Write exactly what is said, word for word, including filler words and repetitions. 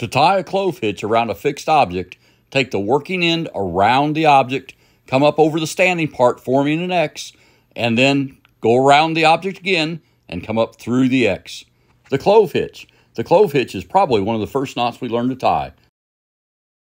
To tie a clove hitch around a fixed object, take the working end around the object, come up over the standing part forming an X, and then go around the object again and come up through the X. The clove hitch. The clove hitch is probably one of the first knots we learned to tie.